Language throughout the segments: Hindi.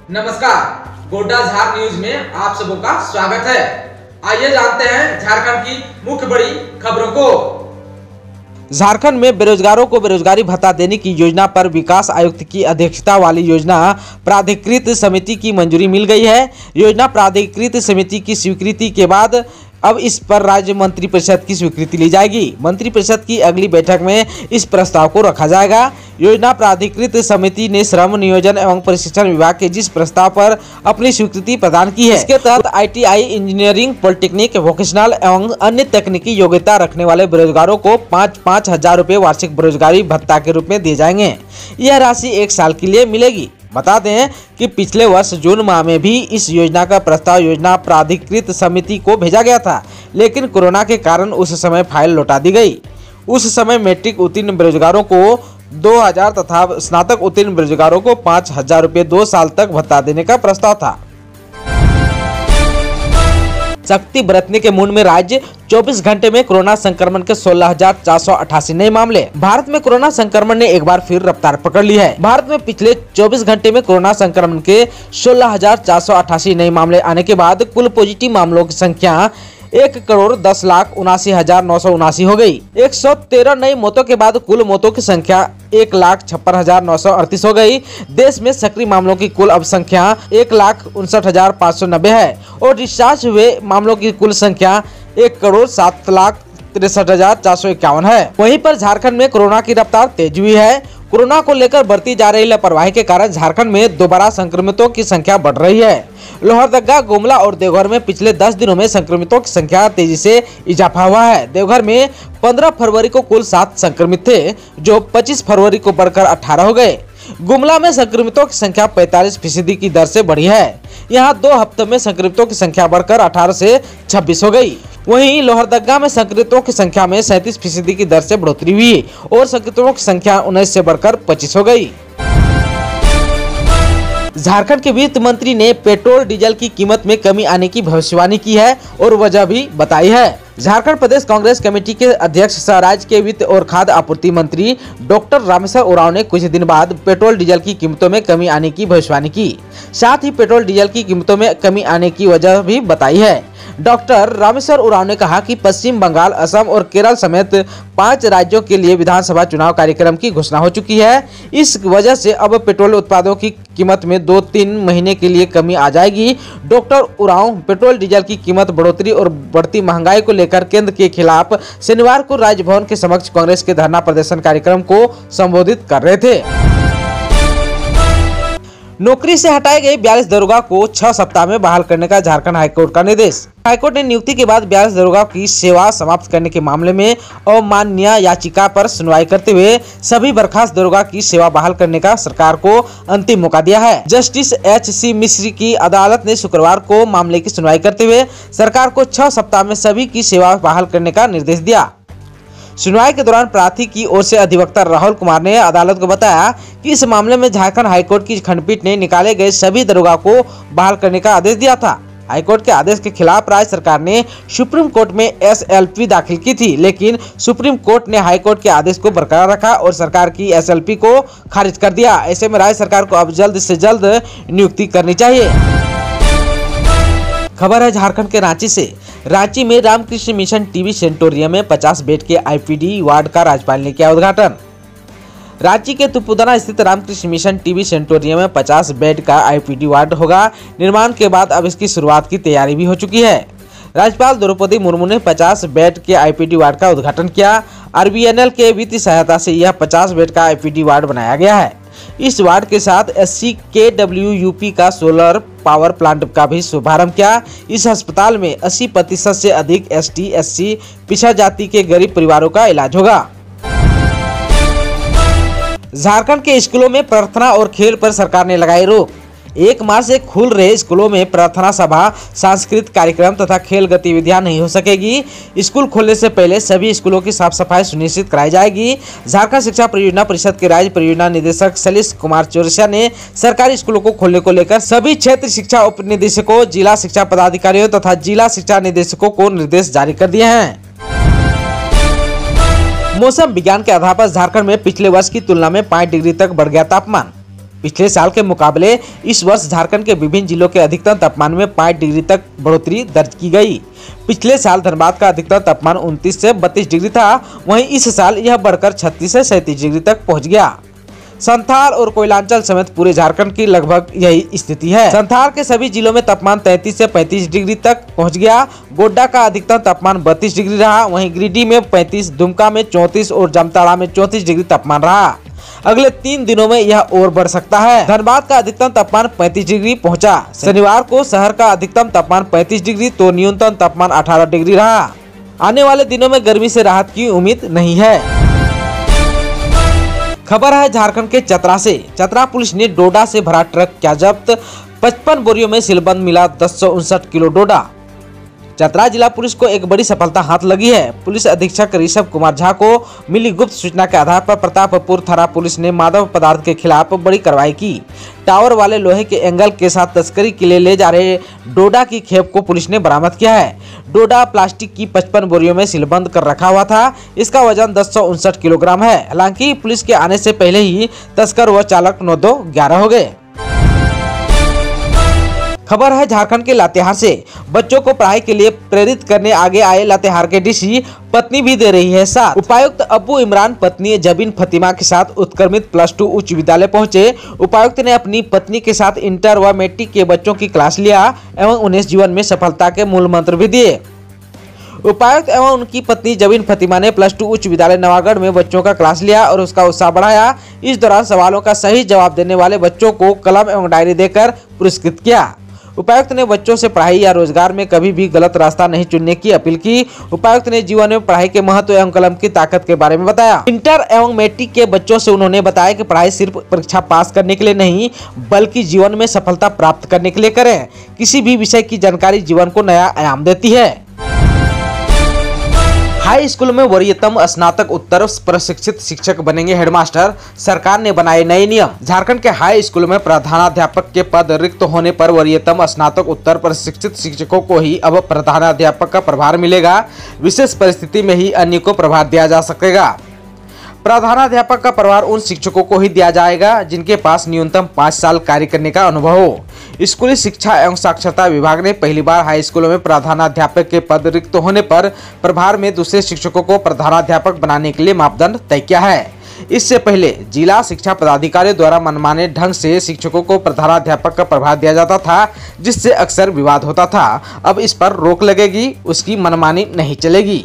नमस्कार, गोड्डा झार न्यूज में आप सबों का स्वागत है। आइए जानते हैं झारखंड की मुख्य बड़ी खबरों को। झारखंड में बेरोजगारों को बेरोजगारी भत्ता देने की योजना पर विकास आयुक्त की अध्यक्षता वाली योजना प्राधिकृत समिति की मंजूरी मिल गई है। योजना प्राधिकृत समिति की स्वीकृति के बाद अब इस पर राज्य मंत्रिपरिषद की स्वीकृति ली जाएगी। मंत्रिपरिषद की अगली बैठक में इस प्रस्ताव को रखा जाएगा। योजना प्राधिकृत समिति ने श्रम नियोजन एवं प्रशिक्षण विभाग के जिस प्रस्ताव पर अपनी स्वीकृति प्रदान की है, इसके तहत ITI, इंजीनियरिंग, पॉलिटेक्निक, वोकेशनल एवं अन्य तकनीकी योग्यता रखने वाले बेरोजगारों को 5-5 हजार रुपये वार्षिक बेरोजगारी भत्ता के रूप में दिए जाएंगे। यह राशि 1 साल के लिए मिलेगी। बता दें कि पिछले वर्ष जून माह में भी इस योजना का प्रस्ताव योजना प्राधिकृत समिति को भेजा गया था, लेकिन कोरोना के कारण उस समय फाइल लौटा दी गई। उस समय मैट्रिक उत्तीर्ण बेरोजगारों को 2000 तथा स्नातक उत्तीर्ण बेरोजगारों को 5000 रुपये 2 साल तक भत्ता देने का प्रस्ताव था। सख्ती बरतने के मूड में राज्य 24 घंटे में कोरोना संक्रमण के 16,488 नए मामले। भारत में कोरोना संक्रमण ने एक बार फिर रफ्तार पकड़ ली है। भारत में पिछले 24 घंटे में कोरोना संक्रमण के 16,488 नए मामले आने के बाद कुल पॉजिटिव मामलों की संख्या 1,10,79,979 हो गई। 113 नई मौतों के बाद कुल मौतों की संख्या 1,56,938 हो गई। देश में सक्रिय मामलों की कुल अब संख्या 1,59,590 है और डिस्चार्ज हुए मामलों की कुल संख्या 1,07,63,451 है। वहीं पर झारखंड में कोरोना की रफ्तार तेज हुई है। कोरोना को लेकर बढ़ती जा रही लापरवाही के कारण झारखंड में दोबारा संक्रमितों की संख्या बढ़ रही है। लोहरदगा, गुमला और देवघर में पिछले 10 दिनों में संक्रमितों की संख्या तेजी से इजाफा हुआ है। देवघर में 15 फरवरी को कुल 7 संक्रमित थे, जो 25 फरवरी को बढ़कर 18 हो गए। गुमला में संक्रमितों की संख्या 45% की दर से बढ़ी है। यहाँ 2 हफ्तों में संक्रमितों की संख्या बढ़कर 18 से 26 हो गई। वहीं लोहरदगा में संक्रमितों की संख्या में 37% की दर से बढ़ोतरी हुई और संक्रमितों की संख्या 19 से बढ़कर 25 हो गई। झारखंड के वित्त मंत्री ने पेट्रोल डीजल की कीमत में कमी आने की भविष्यवाणी की है और वजह भी बताई है। झारखंड प्रदेश कांग्रेस कमेटी के अध्यक्ष सह राज्य के वित्त और खाद्य आपूर्ति मंत्री डॉक्टर रामेश्वर उरांव ने कुछ दिन बाद पेट्रोल डीजल की कीमतों में कमी आने की भविष्यवाणी की। साथ ही पेट्रोल डीजल की कीमतों में कमी आने की वजह भी बताई है। डॉक्टर रामेश्वर उरांव ने कहा कि पश्चिम बंगाल, असम और केरल समेत 5 राज्यों के लिए विधानसभा चुनाव कार्यक्रम की घोषणा हो चुकी है। इस वजह से अब पेट्रोल उत्पादों की कीमत में 2-3 महीने के लिए कमी आ जाएगी। डॉक्टर उरांव पेट्रोल डीजल की कीमत बढ़ोतरी और बढ़ती महंगाई को लेकर केंद्र के खिलाफ शनिवार को राजभवन के समक्ष कांग्रेस के धरना प्रदर्शन कार्यक्रम को संबोधित कर रहे थे। नौकरी से हटाए गए 42 दरोगा को 6 सप्ताह में बहाल करने का झारखंड हाईकोर्ट का निर्देश। हाईकोर्ट ने नियुक्ति के बाद 42 दरोगा की सेवा समाप्त करने के मामले में अवमाननीय याचिका पर सुनवाई करते हुए सभी बर्खास्त दरोगा की सेवा बहाल करने का सरकार को अंतिम मौका दिया है। जस्टिस HC मिश्र की अदालत ने शुक्रवार को मामले की सुनवाई करते हुए सरकार को 6 सप्ताह में सभी की सेवा बहाल करने का निर्देश दिया। सुनवाई के दौरान प्रार्थी की ओर से अधिवक्ता राहुल कुमार ने अदालत को बताया कि इस मामले में झारखंड हाईकोर्ट की खंडपीठ ने निकाले गए सभी दरोगा को बहाल करने का आदेश दिया था। हाईकोर्ट के आदेश के खिलाफ राज्य सरकार ने सुप्रीम कोर्ट में SLP दाखिल की थी, लेकिन सुप्रीम कोर्ट ने हाईकोर्ट के आदेश को बरकरार रखा और सरकार की SLP को खारिज कर दिया। ऐसे में राज्य सरकार को अब जल्द से जल्द नियुक्ति करनी चाहिए। खबर है झारखंड के रांची से। रांची में रामकृष्ण मिशन टीबी सेंटोरियम में 50 बेड के IPD वार्ड का राज्यपाल ने किया उद्घाटन। रांची के तुपुदना स्थित रामकृष्ण मिशन टीबी सेंटोरियम में 50 बेड का IPD वार्ड होगा। निर्माण के बाद अब इसकी शुरुआत की तैयारी भी हो चुकी है। राज्यपाल द्रौपदी मुर्मू ने 50 बेड के IPD वार्ड का उद्घाटन किया। RVNL के वित्तीय सहायता से यह 50 बेड का IPD वार्ड बनाया गया है। इस वार्ड के साथ SCKWUP का सोलर पावर प्लांट का भी शुभारंभ किया। इस अस्पताल में 80% से अधिक ST, SC पिछड़ा जाति के गरीब परिवारों का इलाज होगा। झारखंड के स्कूलों में प्रार्थना और खेल पर सरकार ने लगाई रोक। 1 मार्च से खुल रहे स्कूलों में प्रार्थना सभा, सांस्कृतिक कार्यक्रम तथा खेल गतिविधियां नहीं हो सकेगी। स्कूल खोलने से पहले सभी स्कूलों की साफ सफाई सुनिश्चित कराई जाएगी। झारखंड शिक्षा परियोजना परिषद के राज्य परियोजना निदेशक सलीश कुमार चौरसिया ने सरकारी स्कूलों को खोलने को लेकर सभी क्षेत्र शिक्षा उप निदेशकों, जिला शिक्षा पदाधिकारियों तथा जिला शिक्षा निदेशकों को निर्देश जारी कर दिए हैं। मौसम विज्ञान के आधार पर झारखंड में पिछले वर्ष की तुलना में 5 डिग्री तक बढ़ गया तापमान। पिछले साल के मुकाबले इस वर्ष झारखंड के विभिन्न जिलों के अधिकतम तापमान में 5 डिग्री तक बढ़ोतरी दर्ज की गई। पिछले साल धनबाद का अधिकतम तापमान 29 से 32 डिग्री था, वहीं इस साल यह बढ़कर 36 से 37 डिग्री तक पहुंच गया। संथाल और कोयलांचल समेत पूरे झारखंड की लगभग यही स्थिति है। संथाल के सभी जिलों में तापमान 33 से 35 डिग्री तक पहुंच गया। गोड्डा का अधिकतम तापमान 32 डिग्री रहा, वहीं गिरिडीह में 35, दुमका में 34 और जामताड़ा में 34 डिग्री तापमान रहा। अगले 3 दिनों में यह और बढ़ सकता है। धनबाद का अधिकतम तापमान 35 डिग्री पहुंचा। शनिवार को शहर का अधिकतम तापमान 35 डिग्री तो न्यूनतम तापमान 18 डिग्री रहा। आने वाले दिनों में गर्मी से राहत की उम्मीद नहीं है। खबर है झारखंड के चतरा से। चतरा पुलिस ने डोडा से भरा ट्रक किया जब्त। 55 बोरियों में सीलबंद मिला 1059 किलो डोडा। चतरा जिला पुलिस को एक बड़ी सफलता हाथ लगी है। पुलिस अधीक्षक ऋषभ कुमार झा को मिली गुप्त सूचना के आधार पर प्रतापपुर थाना पुलिस ने मादक पदार्थ के खिलाफ बड़ी कार्रवाई की। टावर वाले लोहे के एंगल के साथ तस्करी के लिए ले जा रहे डोडा की खेप को पुलिस ने बरामद किया है। डोडा प्लास्टिक की 55 बोरियों में सीलबंद कर रखा हुआ था। इसका वजन 1059 किलोग्राम है। हालांकि पुलिस के आने से पहले ही तस्कर व चालक 9-2-11 हो गए। खबर है झारखंड के लातेहार से। बच्चों को पढ़ाई के लिए प्रेरित करने आगे आए लातेहार के डीसी पत्नी भी दे रही है साथ। उपायुक्त अब्बू इमरान पत्नी जबीन फतिमा के साथ उत्क्रमित +2 उच्च विद्यालय पहुंचे। उपायुक्त ने अपनी पत्नी के साथ इंटर व मैट्रिक के बच्चों की क्लास लिया एवं उन्हें जीवन में सफलता के मूल मंत्र भी दिए। उपायुक्त एवं उनकी पत्नी जबीन फतिमा ने +2 उच्च विद्यालय नवागढ़ में बच्चों का क्लास लिया और उसका उत्साह बढ़ाया। इस दौरान सवालों का सही जवाब देने वाले बच्चों को कलम एवं डायरी देकर पुरस्कृत किया। उपायुक्त ने बच्चों से पढ़ाई या रोजगार में कभी भी गलत रास्ता नहीं चुनने की अपील की। उपायुक्त ने जीवन में पढ़ाई के महत्व एवं कलम की ताकत के बारे में बताया। इंटर एवं मैट्रिक के बच्चों से उन्होंने बताया कि पढ़ाई सिर्फ परीक्षा पास करने के लिए नहीं बल्कि जीवन में सफलता प्राप्त करने के लिए करें। किसी भी विषय की जानकारी जीवन को नया आयाम देती है। हाई स्कूल में वरीयतम स्नातक उत्तर प्रशिक्षित शिक्षक बनेंगे हेडमास्टर। सरकार ने बनाए नए नियम। झारखंड के हाई स्कूल में प्रधानाध्यापक के पद रिक्त होने पर वरीयतम स्नातक उत्तर प्रशिक्षित शिक्षकों को ही अब प्रधानाध्यापक का प्रभार मिलेगा। विशेष परिस्थिति में ही अन्य को प्रभार दिया जा सकेगा। प्रधानाध्यापक का प्रभार उन शिक्षकों को ही दिया जाएगा जिनके पास न्यूनतम 5 साल कार्य करने का अनुभव हो। स्कूली शिक्षा एवं साक्षरता विभाग ने पहली बार हाई स्कूलों में प्रधानाध्यापक के पद रिक्त होने पर प्रभार में दूसरे शिक्षकों को प्रधानाध्यापक बनाने के लिए मापदंड तय किया है। इससे पहले जिला शिक्षा पदाधिकारी द्वारा मनमाने ढंग से शिक्षकों को प्रधानाध्यापक का प्रभार दिया जाता था, जिससे अक्सर विवाद होता था। अब इस पर रोक लगेगी, उसकी मनमानी नहीं चलेगी।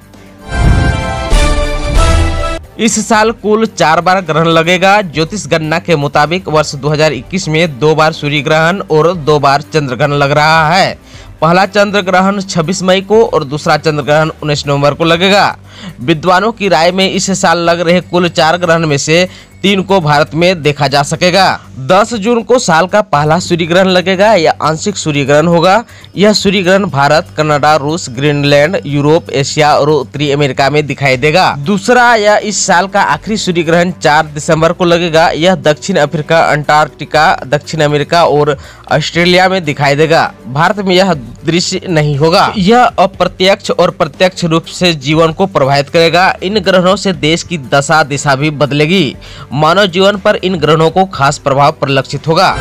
इस साल कुल 4 बार ग्रहण लगेगा। ज्योतिष गणना के मुताबिक वर्ष 2021 में 2 बार सूर्य ग्रहण और 2 बार चंद्र ग्रहण लग रहा है। पहला चंद्र ग्रहण 26 मई को और दूसरा चंद्र ग्रहण 19 नवंबर को लगेगा। विद्वानों की राय में इस साल लग रहे कुल 4 ग्रहण में से 3 को भारत में देखा जा सकेगा। 10 जून को साल का पहला सूर्य ग्रहण लगेगा। यह आंशिक सूर्य ग्रहण होगा। यह सूर्य ग्रहण भारत, कनाडा, रूस, ग्रीनलैंड, यूरोप, एशिया और उत्तरी अमेरिका में दिखाई देगा। दूसरा या इस साल का आखिरी सूर्य ग्रहण 4 दिसंबर को लगेगा। यह दक्षिण अफ्रीका, अंटार्कटिका, दक्षिण अमेरिका और ऑस्ट्रेलिया में दिखाई देगा। भारत में यह दृश्य नहीं होगा। यह अप्रत्यक्ष और प्रत्यक्ष रूप से जीवन को प्रभावित करेगा। इन ग्रहणों से देश की दशा दिशा भी बदलेगी। मानव जीवन पर इन ग्रहणों को खास प्रभाव परिलक्षित होगा।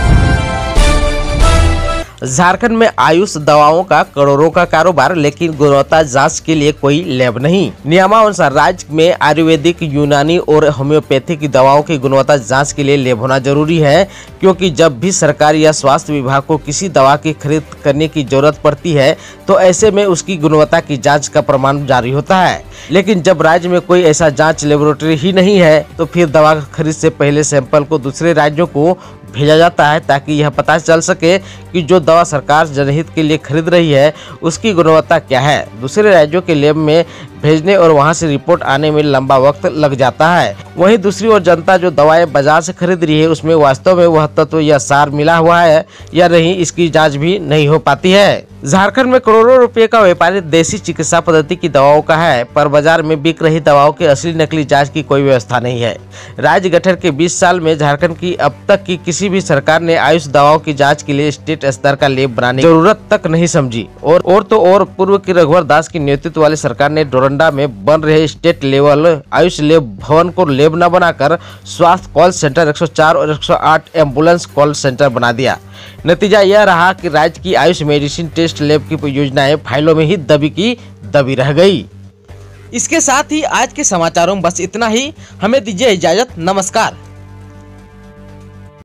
झारखंड में आयुष दवाओं का करोड़ों का कारोबार, लेकिन गुणवत्ता जांच के लिए कोई लैब नहीं। नियमानुसार राज्य में आयुर्वेदिक, यूनानी और होम्योपैथिक की दवाओं की गुणवत्ता जांच के लिए लैब होना जरूरी है, क्योंकि जब भी सरकार या स्वास्थ्य विभाग को किसी दवा की खरीद करने की जरूरत पड़ती है तो ऐसे में उसकी गुणवत्ता की जाँच का प्रमाण जारी होता है। लेकिन जब राज्य में कोई ऐसा जाँच लेबोरेटरी ही नहीं है तो फिर दवा खरीद से पहले सैंपल को दूसरे राज्यों को भेजा जाता है, ताकि यह पता चल सके कि जो दवा सरकार जनहित के लिए खरीद रही है उसकी गुणवत्ता क्या है। दूसरे राज्यों के लैब में भेजने और वहां से रिपोर्ट आने में लंबा वक्त लग जाता है। वहीं दूसरी ओर जनता जो दवाएं बाजार से खरीद रही है उसमें वास्तव में वह तत्व या सार मिला हुआ है या नहीं, इसकी जांच भी नहीं हो पाती है। झारखंड में करोड़ों रुपए का व्यापारी देसी चिकित्सा पद्धति की दवाओं का है, पर बाजार में बिक रही दवाओं के असली नकली जांच की कोई व्यवस्था नहीं है। राज्य गठन के 20 साल में झारखंड की अब तक की किसी भी सरकार ने आयुष दवाओं की जांच के लिए स्टेट स्तर का लैब बनाने की जरूरत तक नहीं समझी। और पूर्व की रघुवर दास की नेतृत्व वाली सरकार ने डोरंडा में बन रहे स्टेट लेवल आयुष लैब भवन को लैब न बनाकर स्वास्थ्य कॉल सेंटर 104 और 108 एम्बुलेंस कॉल सेंटर बना दिया। नतीजा यह रहा कि राज्य की आयुष मेडिसिन टेस्ट लैब की योजनाएं फाइलों में ही दबी की दबी रह गई। इसके साथ ही आज के समाचारों में बस इतना ही। हमें दीजिए इजाजत। नमस्कार।